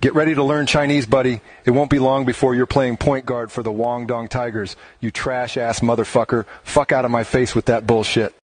Get ready to learn Chinese, buddy. It won't be long before you're playing point guard for the Guangdong Tigers. You trash-ass motherfucker. Fuck out of my face with that bullshit.